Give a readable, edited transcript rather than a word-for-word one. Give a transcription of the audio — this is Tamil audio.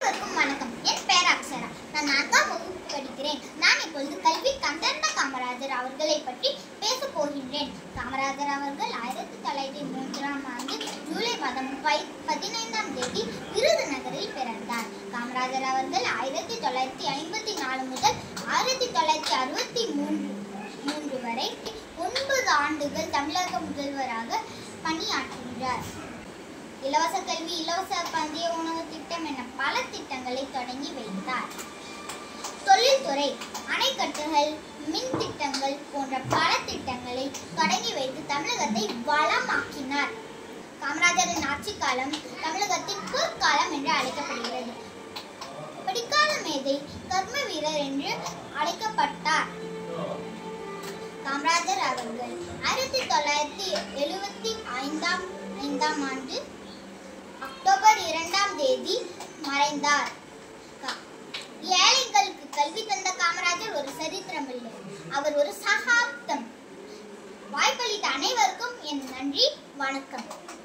வணக்கம். என் பெயர் அக்ஷரா. நான் 4ஆம் வகுப்பு படிக்கிறேன். நான் இப்பொழுது கல்வி கண்டர்ந்த காமராஜர் அவர்களை பற்றி பேசப் போகின்றேன். காமராஜர் அவர்கள் 1903ஆம் ஆண்டு ஜூலை மாதம் 15ஆம் தேதி விருதுநகரில் பிறந்தார். காமராஜர் அவர்கள் 1954 முதல் 1963 வரை 9 ஆண்டுகள் தமிழக முதல்வராக பணியாற்றுகிறார். இலவச கல்வி, இலவச மதிய உணவு திட்டம் என பல திட்டங்களை தொடங்கி வைத்தார். தொழில்துறை, அணைக்கட்டுகள், மின் திட்டங்கள் போன்ற பல திட்டங்களை தொடங்கி வைத்து தமிழகத்தை வளமாக்கினார். காமராஜரின் ஆட்சி காலம் தமிழகத்தின் பொற்காலம் என்று அழைக்கப்படுகிறது. படிக்கால மேதை, கர்ம வீரர் என்று அழைக்கப்பட்டார். காமராஜர் அவர்கள் 1975ஆம் ஆண்டு அக்டோபர் 2ஆம் தேதி மறைந்தார். ஏழைகளுக்கு கல்வி தந்த காமராஜர் ஒரு சரித்திரம் இல்லை, அவர் ஒரு சகாப்தம். வாய்ப்பளித்த அனைவருக்கும் என் நன்றி, வணக்கம்.